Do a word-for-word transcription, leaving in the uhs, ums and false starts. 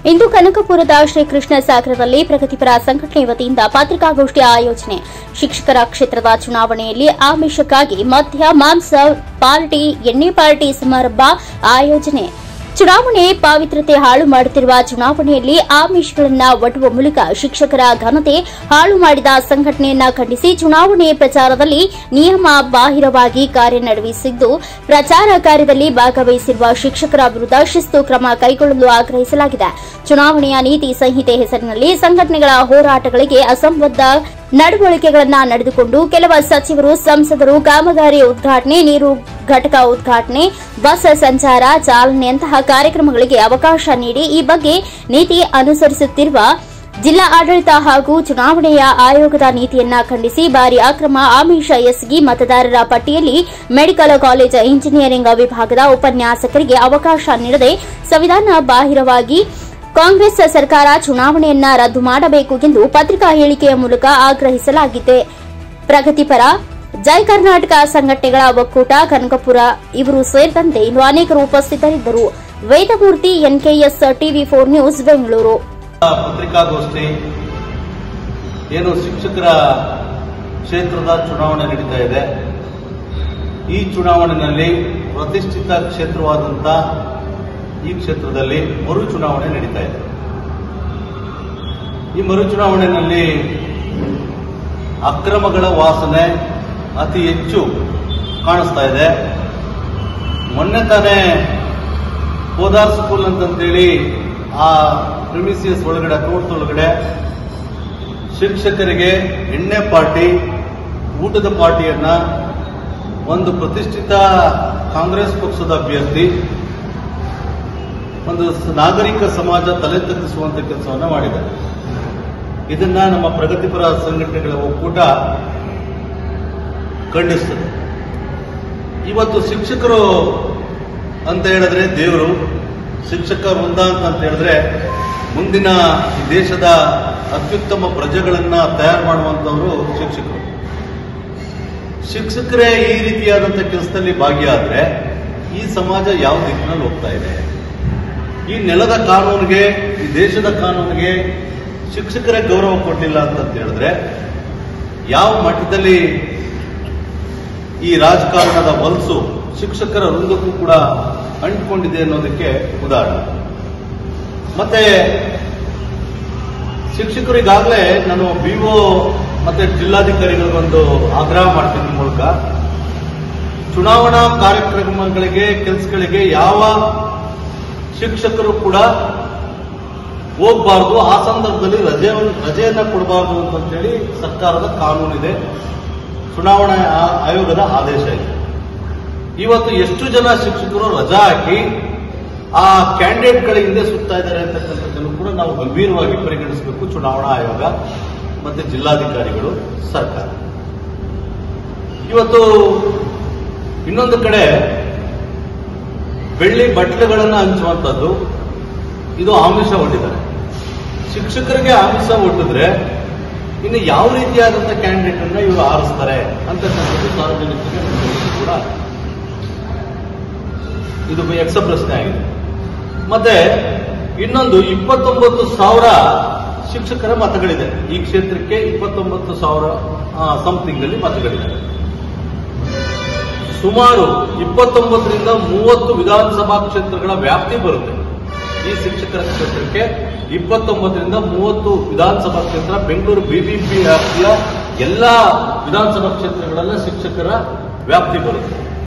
ಇಂದು ಕನಕಪುರದ ಶ್ರೀಕೃಷ್ಣ ಸಾಗರದಲ್ಲಿ ಪ್ರಗತಿಪರ ಸಂಘಟನೆ ವತಿಯಿಂದ ಪತ್ರಿಕಾಗೋಷ್ಠಿ ಆಯೋಜನೆ. ಶಿಕ್ಷಕರ ಕ್ಷೇತ್ರದ ಚುನಾವಣೆಯಲ್ಲಿ ಆಮಿಷಕ್ಕಾಗಿ ಮದ್ಯ ಮಾಂಸ ಪಾರ್ಟಿ ಎಣ್ಣೆ ಪಾರ್ಟಿ ಸಮಾರಂಭ ಆಯೋಜನೆ. ಚುನಾವಣೆ ಪಾವಿತ್ರತೆ ಹಾಳು ಮಾಡುತ್ತಿರುವ ಚುನಾವಣೆಯಲ್ಲಿ ಆಮಿಷಗಳನ್ನು ಒಡ್ಡುವ ಮೂಲಕ ಶಿಕ್ಷಕರ ಘನತೆ ಹಾಳು ಮಾಡಿದ ಸಂಘಟನೆಯನ್ನ ಖಂಡಿಸಿ ಚುನಾವಣೆ ಪ್ರಚಾರದಲ್ಲಿ ನಿಯಮ ಬಾಹಿರವಾಗಿ ಕಾರ್ಯನಿರ್ವಹಿಸಿದ್ದು ಪ್ರಚಾರ ಕಾರ್ಯದಲ್ಲಿ ಭಾಗವಹಿಸಿರುವ ಶಿಕ್ಷಕರ ವಿರುದ್ಧ ಶಿಸ್ತು ಕ್ರಮ ಕೈಗೊಳ್ಳಲು ಆಗ್ರಹಿಸಲಾಗಿದೆ. ಚುನಾವಣೆಯ ನೀತಿ ಸಂಹಿತೆ ಹೆಸರಿನಲ್ಲಿ ಸಂಘಟನೆಗಳ ಹೋರಾಟಗಳಿಗೆ ಅಸಂಬದ್ಧ ನಡವಳಿಕೆಗಳನ್ನು ನಡೆದುಕೊಂಡು ಕೆಲವು ಸಚಿವರು, ಸಂಸದರು ಕಾಮಗಾರಿ ಉದ್ಘಾಟನೆ, ನೀರು ಘಟಕ ಉದ್ಘಾಟನೆ, ಬಸ್ ಸಂಚಾರ ಚಾಲನೆಯಂತಹ ಕಾರ್ಯಕ್ರಮಗಳಿಗೆ ಅವಕಾಶ ನೀಡಿ ಈ ಬಗ್ಗೆ ನೀತಿ ಅನುಸರಿಸುತ್ತಿರುವ ಜಿಲ್ಲಾ ಆಡಳಿತ ಹಾಗೂ ಚುನಾವಣೆಯ ಆಯೋಗದ ನೀತಿಯನ್ನ ಖಂಡಿಸಿ ಭಾರಿ ಅಕ್ರಮ ಆಮಿಷ ಎಸಗಿ ಮತದಾರರ ಪಟ್ಟಿಯಲ್ಲಿ ಮೆಡಿಕಲ್ ಕಾಲೇಜ್ ಇಂಜಿನಿಯರಿಂಗ್ ವಿಭಾಗದ ಉಪನ್ಯಾಸಕರಿಗೆ ಅವಕಾಶ ನೀಡದೆ ಸಂವಿಧಾನ ಬಾಹಿರವಾಗಿ ಕಾಂಗ್ರೆಸ್ ಸರ್ಕಾರ ಚುನಾವಣೆಯನ್ನ ರದ್ದು ಮಾಡಬೇಕು ಎಂದು ಪತ್ರಿಕಾ ಹೇಳಿಕೆಯ ಮೂಲಕ ಆಗ್ರಹಿಸಲಾಗಿದೆ. ಪ್ರಗತಿಪರ ಜೈ ಕರ್ನಾಟಕ ಸಂಘಟನೆಗಳ ಒಕ್ಕೂಟ ಕನಕಪುರ ಇವರು ಸೇರಿದಂತೆ ಇನ್ನು ಅನೇಕರು ಉಪಸ್ಥಿತರಿದ್ದರು. Vedamurthy, NKS TV four news, Bengaluru. ಪತ್ರಿಕಾಗೋಷ್ಠಿ ಏನು ಶಿಕ್ಷಕರ ಕ್ಷೇತ್ರದ ಚುನಾವಣೆ ನಡೀತಾ ಇದೆ. ಈ ಚುನಾವಣೆಯಲ್ಲಿ ಪ್ರತಿಷ್ಠಿತ ಕ್ಷೇತ್ರವಾದಂಥ ಈ ಕ್ಷೇತ್ರದಲ್ಲಿ ಮರು ಚುನಾವಣೆ ನಡೀತಾ ಇದೆ. ಈ ಮರು ಚುನಾವಣೆಯಲ್ಲಿ ಅಕ್ರಮಗಳ ವಾಸನೆ ಅತಿ ಹೆಚ್ಚು ಕಾಣಿಸ್ತಾ ಇದೆ. ಮೊನ್ನೆ ತಾನೇ ಪೋದಾರ್ ಸ್ಕೂಲ್ ಅಂತಂತೇಳಿ ಆ ಪ್ರಿಮಿಸಿಯಸ್ ಒಳಗಡೆ ತೋಟದೊಳಗಡೆ ಶಿಕ್ಷಕರಿಗೆ ಎಣ್ಣೆ ಪಾರ್ಟಿ, ಊಟದ ಪಾರ್ಟಿಯನ್ನ ಒಂದು ಪ್ರತಿಷ್ಠಿತ ಕಾಂಗ್ರೆಸ್ ಪಕ್ಷದ ಅಭ್ಯರ್ಥಿ, ಒಂದು ನಾಗರಿಕ ಸಮಾಜ ತಲೆ ತಗ್ಗಿಸುವಂತ ಕೆಲಸವನ್ನು ಮಾಡಿದ್ದಾರೆ. ಇದನ್ನ ನಮ್ಮ ಪ್ರಗತಿಪರ ಸಂಘಟನೆಗಳ ಒಕ್ಕೂಟ ಖಂಡಿಸ್ತದೆ. ಇವತ್ತು ಶಿಕ್ಷಕರು ಅಂತ ಹೇಳಿದ್ರೆ ದೇವರು, ಶಿಕ್ಷಕ ವೃಂದ ಅಂತ ಹೇಳಿದ್ರೆ ಮುಂದಿನ ಈ ದೇಶದ ಅತ್ಯುತ್ತಮ ಪ್ರಜೆಗಳನ್ನ ತಯಾರು ಮಾಡುವಂತವರು ಶಿಕ್ಷಕರು. ಶಿಕ್ಷಕರೇ ಈ ರೀತಿಯಾದಂಥ ಕೆಲಸದಲ್ಲಿ ಭಾಗಿಯಾದ್ರೆ ಈ ಸಮಾಜ ಯಾವ ದಿಕ್ಕಿನಲ್ಲಿ ಹೋಗ್ತಾ ಇದೆ? ಈ ನೆಲದ ಕಾನೂನಿಗೆ, ಈ ದೇಶದ ಕಾನೂನಿಗೆ ಶಿಕ್ಷಕರೇ ಗೌರವ ಕೊಟ್ಟಿಲ್ಲ ಅಂತ ಹೇಳಿದ್ರೆ ಯಾವ ಮಟ್ಟದಲ್ಲಿ ಈ ರಾಜಕಾರಣದ ಹೊಲಸು ಶಿಕ್ಷಕರ ವೃಂದಕ್ಕೂ ಕೂಡ ಅಂಟಿಕೊಂಡಿದೆ ಅನ್ನೋದಕ್ಕೆ ಉದಾಹರಣೆ. ಮತ್ತೆ ಶಿಕ್ಷಕರು ಈಗಾಗಲೇ ನಾನು ಬಿಒ ಮತ್ತೆ ಜಿಲ್ಲಾಧಿಕಾರಿಗಳಿಗೊಂದು ಆಗ್ರಹ ಮಾಡ್ತೀನಿ ಮೂಲಕ ಚುನಾವಣಾ ಕಾರ್ಯಕ್ರಮಗಳಿಗೆ, ಕೆಲಸಗಳಿಗೆ ಯಾವ ಶಿಕ್ಷಕರು ಕೂಡ ಹೋಗಬಾರದು, ಆ ಸಂದರ್ಭದಲ್ಲಿ ರಜೆ ರಜೆಯನ್ನ ಕೊಡಬಾರದು ಅಂತೇಳಿ ಸರ್ಕಾರದ ಕಾನೂನಿದೆ, ಚುನಾವಣಾ ಆಯೋಗದ ಆದೇಶ ಇದೆ. ಇವತ್ತು ಎಷ್ಟು ಜನ ಶಿಕ್ಷಕರು ರಜಾ ಹಾಕಿ ಆ ಕ್ಯಾಂಡಿಡೇಟ್ಗಳ ಹಿಂದೆ ಸುತ್ತಾ ಇದ್ದಾರೆ ಅಂತಕ್ಕಂಥದ್ದನ್ನು ಕೂಡ ನಾವು ಗಂಭೀರವಾಗಿ ಪರಿಗಣಿಸಬೇಕು. ಚುನಾವಣಾ ಆಯೋಗ ಮತ್ತೆ ಜಿಲ್ಲಾಧಿಕಾರಿಗಳು, ಸರ್ಕಾರ. ಇವತ್ತು ಇನ್ನೊಂದು ಕಡೆ ಬೆಳ್ಳಿ ಬಟ್ಲುಗಳನ್ನು ಹಂಚುವಂಥದ್ದು, ಇದು ಆಮಿಷ ಒಡ್ಡಿದ್ದಾರೆ. ಶಿಕ್ಷಕರಿಗೆ ಆಮಿಷ ಒಡ್ಡಿದ್ರೆ ಇನ್ನು ಯಾವ ರೀತಿಯಾದಂಥ ಕ್ಯಾಂಡಿಡೇಟ್ ಅನ್ನ ಇವರು ಆರಿಸ್ತಾರೆ ಅಂತಕ್ಕಂಥದ್ದು ಸಾರ್ವಜನಿಕರಿಗೆ ಕೂಡ ಇದು ಯಕ್ಷ ಪ್ರಶ್ನೆ ಆಗಿದೆ. ಮತ್ತೆ ಇನ್ನೊಂದು ಇಪ್ಪತ್ತೊಂಬತ್ತು ಸಾವಿರ ಶಿಕ್ಷಕರ ಮತಗಳಿದೆ ಈ ಕ್ಷೇತ್ರಕ್ಕೆ. ಇಪ್ಪತ್ತೊಂಬತ್ತು ಸಾವಿರ ಸಮಥಿಂಗ್ ಅಲ್ಲಿ ಮತಗಳಿದೆ. ಸುಮಾರು ಇಪ್ಪತ್ತೊಂಬತ್ತರಿಂದ ಮೂವತ್ತು ವಿಧಾನಸಭಾ ಕ್ಷೇತ್ರಗಳ ವ್ಯಾಪ್ತಿ ಬರುತ್ತೆ ಈ ಶಿಕ್ಷಕರ ಕ್ಷೇತ್ರಕ್ಕೆ. ಇಪ್ಪತ್ತೊಂಬತ್ತರಿಂದ ಮೂವತ್ತು ವಿಧಾನಸಭಾ ಕ್ಷೇತ್ರ, ಬೆಂಗಳೂರು ಬಿಬಿಎಂಪಿ ವ್ಯಾಪ್ತಿಯ ಎಲ್ಲಾ ವಿಧಾನಸಭಾ ಕ್ಷೇತ್ರಗಳೆಲ್ಲ ಶಿಕ್ಷಕರ ವ್ಯಾಪ್ತಿ ಬರುತ್ತೆ.